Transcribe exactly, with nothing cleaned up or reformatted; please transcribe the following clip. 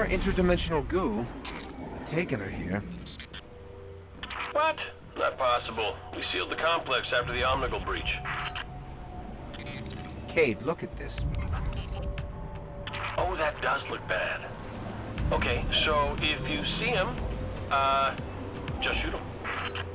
more interdimensional goo. Taking her here. What? Not possible. We sealed the complex after the Omnigul breach. Cade, look at this. Oh, that does look bad. Okay, so if you see him, uh, just shoot him.